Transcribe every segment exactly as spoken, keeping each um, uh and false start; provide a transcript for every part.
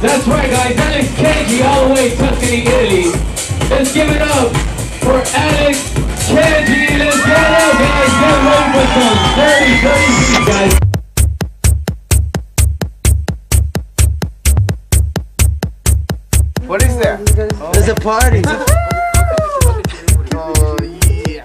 That's right, guys. Alex Kenji, all the way Tuscany, Italy. Let's give it up for Alex Kenji. Let's get it up, guys. Get ready for some thirty, thirty feet, guys. What is there? There's a party. Oh, yeah.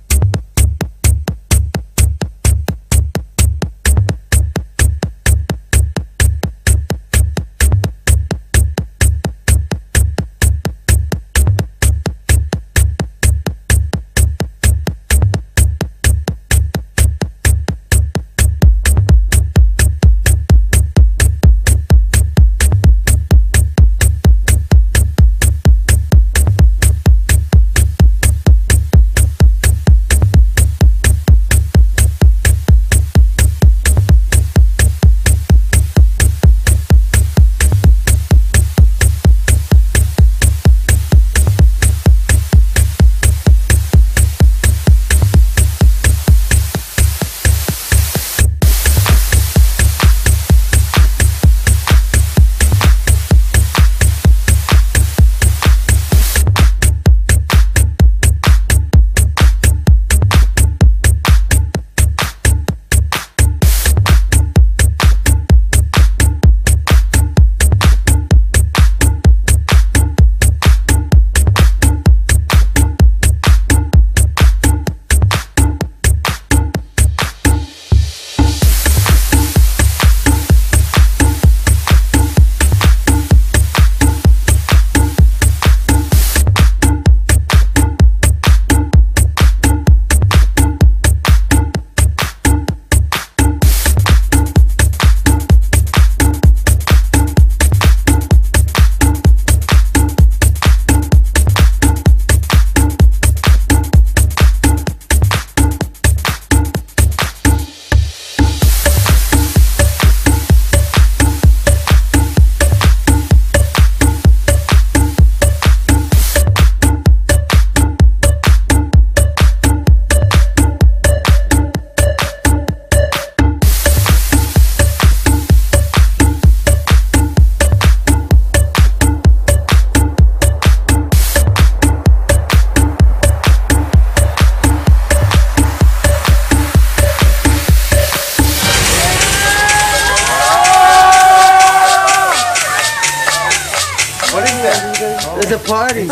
There's a party.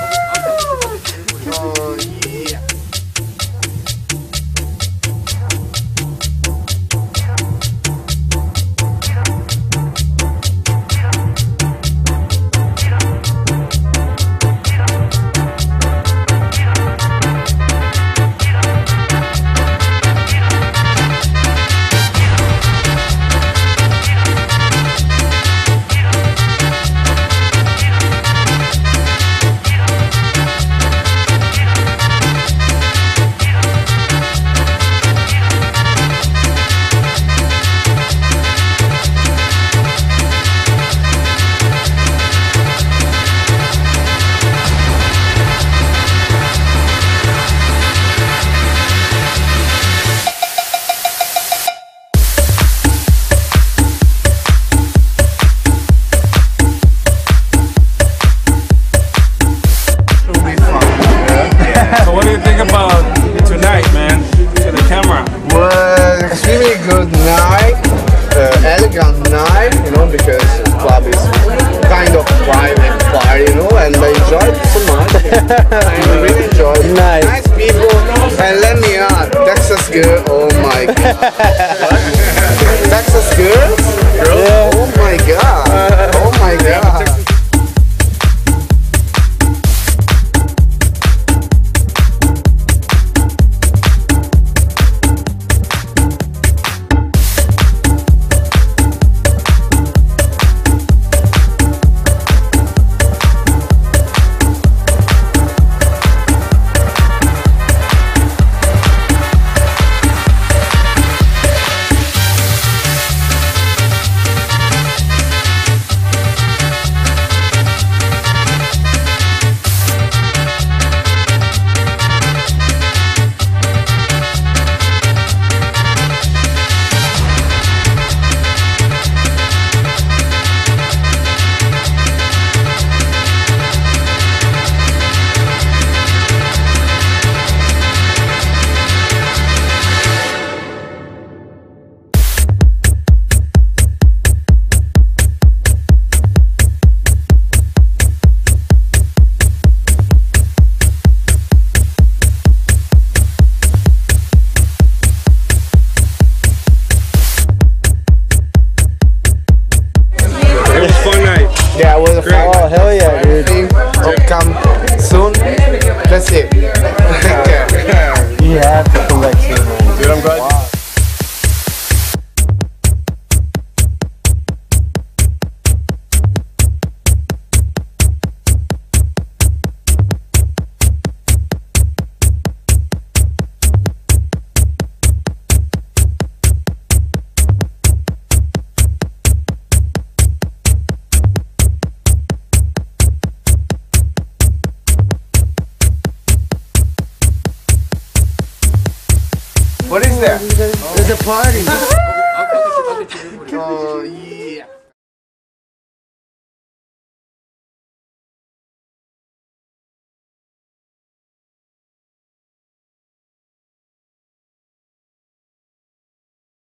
Oh, yeah. Extremely good night, uh, elegant night, you know, because the club is kind of private party, you know, and I enjoyed it so much. I really enjoyed it. Nice. Nice people, and let me add, Texas girl, oh my god. Texas girls? Yeah. Oh my god, oh my god. great. Oh, hell yeah, dude. Thing will come soon. Let's see. Take care. You have to come back soon, man. Dude, I'm glad. Wow. What is that? There's a party. Oh, yeah.